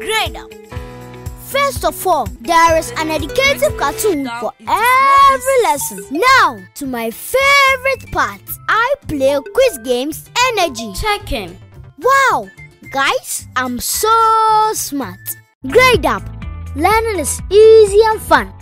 Grade up. First of all, there is an educative cartoon for every lesson. Now, to my favorite part, I play quiz games energy. Checking. Wow, guys, I'm so smart. Grade up. Learning is easy and fun.